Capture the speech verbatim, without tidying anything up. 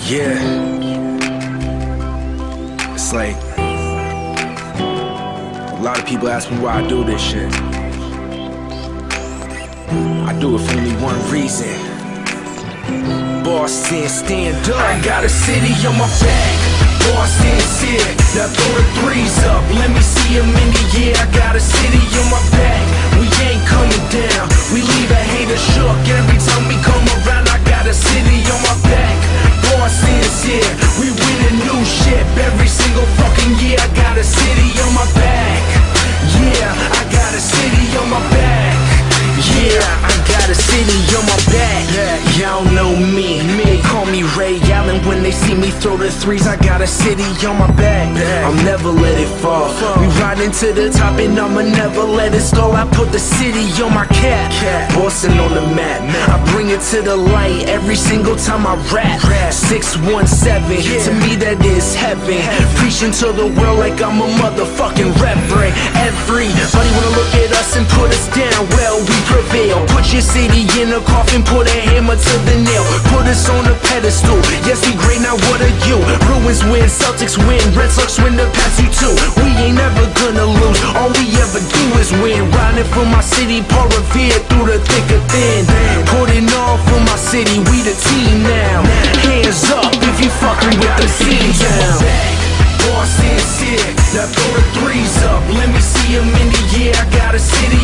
Yeah, it's like a lot of people ask me why I do this shit. I do it for only one reason. Boston, stand up. I got a city on my back. Boston's here. Now throw the threes up. Let me see them in the air. I got a city on my back. We ain't coming down. We leave a hater shook every time we come around. I got a city on my back. Boston's here. We win a new ship every single fucking year. I got a city on my back. Yeah, I got a city on my back. Yeah, I got a city on my back. Yeah, y'all know me. They call me Ray Allen when they see me throw the threes. I got a city on my back. I'll never let it fall. We riding to the top and I'ma never let it stall. I put the city on my cap. Boston on the map. I bring it to the light every single time I rap. six one seven, to me that is heaven. Preaching to the world like I'm a motherfucking reverend. Everybody wanna look at us and put us down. Well, we prevail. Put your city in a coffin, put a hammer to the nail. Put us on a pedestal. Yes, we great, now what are you? Bruins win, Celtics win, Red Sox win, the past you too. We ain't never gonna lose. All we ever do is win. Riding for my city, Paul Revere through the thick of thin. Putting on for my city, we the team now. Hands up if you fucking with the scene down. Boston's here. Now throw the threes up. Let me see them in the air. I got a city